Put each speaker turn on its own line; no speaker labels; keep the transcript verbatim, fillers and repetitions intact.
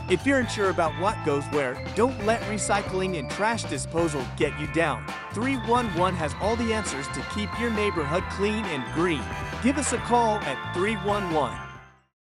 If you're unsure about what goes where, don't let recycling and trash disposal get you down. three one one has all the answers to keep your neighborhood clean and green. Give us a call at three one one.